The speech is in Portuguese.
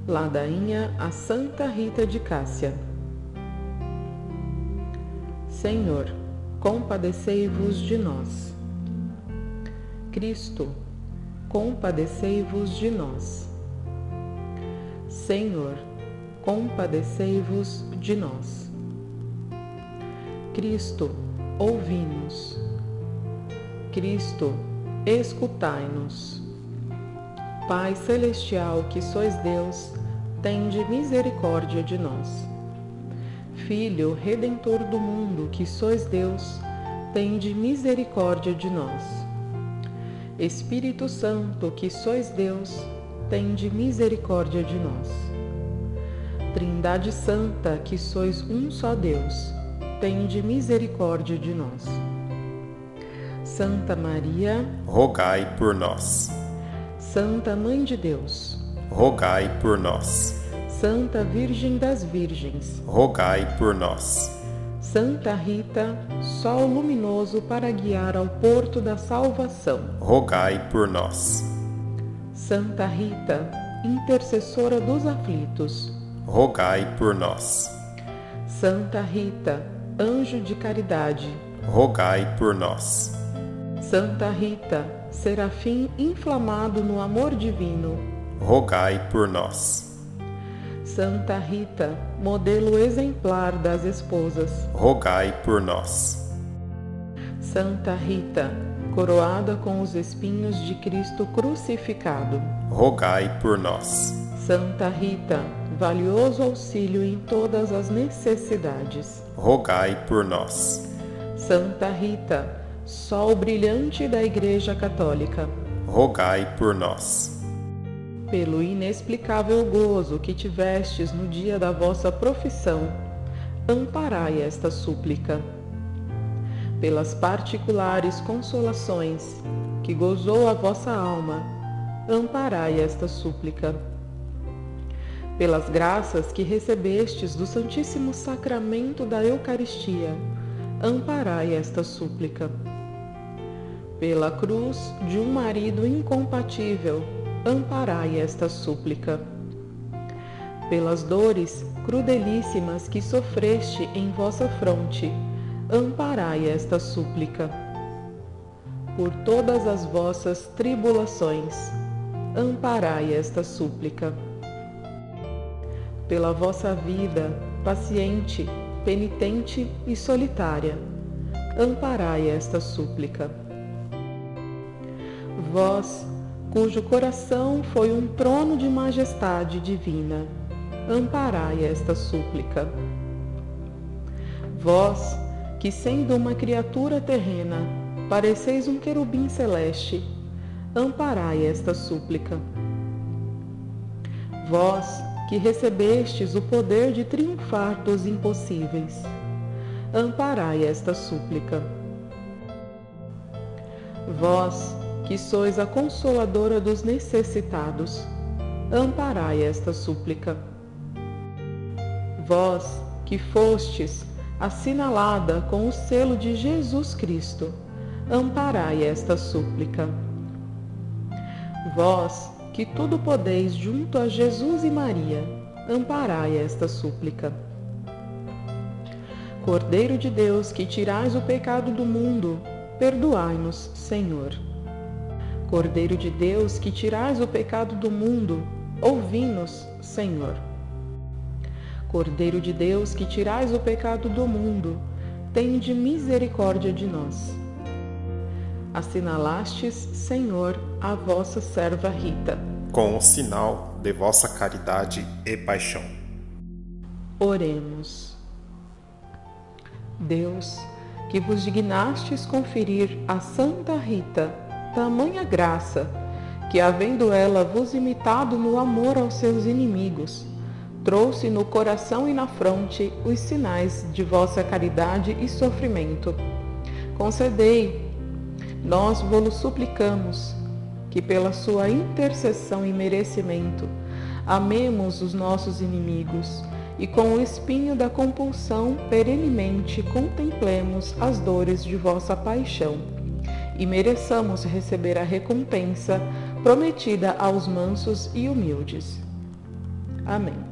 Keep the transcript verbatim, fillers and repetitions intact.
Ladainha a Santa Rita de Cássia. Senhor, compadecei-vos de nós. Cristo, compadecei-vos de nós. Senhor, compadecei-vos de nós. Cristo, ouvi-nos. Cristo, escutai-nos. Pai celestial, que sois Deus, tende misericórdia de nós. Filho redentor do mundo, que sois Deus, tende misericórdia de nós. Espírito Santo, que sois Deus, tende misericórdia de nós. Trindade Santa, que sois um só Deus, tende misericórdia de nós. Santa Maria, rogai por nós. Santa Mãe de Deus, rogai por nós. Santa Virgem das Virgens, rogai por nós. Santa Rita, sol luminoso para guiar ao porto da salvação, rogai por nós. Santa Rita, intercessora dos aflitos, rogai por nós. Santa Rita, anjo de caridade, rogai por nós. Santa Rita, serafim inflamado no amor divino, rogai por nós. Santa Rita, modelo exemplar das esposas, rogai por nós. Santa Rita, coroada com os espinhos de Cristo crucificado, rogai por nós. Santa Rita, valioso auxílio em todas as necessidades, rogai por nós. Santa Rita, sol brilhante da Igreja Católica, rogai por nós. Pelo inexplicável gozo que tivestes no dia da vossa profissão, amparai esta súplica. Pelas particulares consolações que gozou a vossa alma, amparai esta súplica. Pelas graças que recebestes do Santíssimo Sacramento da Eucaristia, amparai esta súplica. Pela cruz de um marido incompatível, amparai esta súplica. Pelas dores crudelíssimas que sofreste em vossa fronte, amparai esta súplica. Por todas as vossas tribulações, amparai esta súplica. Pela vossa vida paciente, penitente e solitária, amparai esta súplica. Vós, cujo coração foi um trono de majestade divina, amparai esta súplica. Vós, que sendo uma criatura terrena, pareceis um querubim celeste, amparai esta súplica. Vós, que recebestes o poder de triunfar dos impossíveis, amparai esta súplica. Vós, que sois a consoladora dos necessitados, amparai esta súplica. Vós, que fostes assinalada com o selo de Jesus Cristo, amparai esta súplica. Vós, que tudo podeis junto a Jesus e Maria, amparai esta súplica. Cordeiro de Deus, que tirais o pecado do mundo, perdoai-nos, Senhor. Cordeiro de Deus, que tirais o pecado do mundo, ouvi-nos, Senhor. Cordeiro de Deus, que tirais o pecado do mundo, tende misericórdia de nós. Assinalastes, Senhor, a vossa serva Rita, com o sinal de vossa caridade e paixão. Oremos. Deus, que vos dignastes conferir a Santa Rita tamanha graça, que havendo ela vos imitado no amor aos seus inimigos, trouxe no coração e na fronte os sinais de vossa caridade e sofrimento. Concedei, nós vô-lo suplicamos, que pela sua intercessão e merecimento amemos os nossos inimigos e com o espinho da compulsão perenemente contemplemos as dores de vossa paixão e mereçamos receber a recompensa prometida aos mansos e humildes. Amém.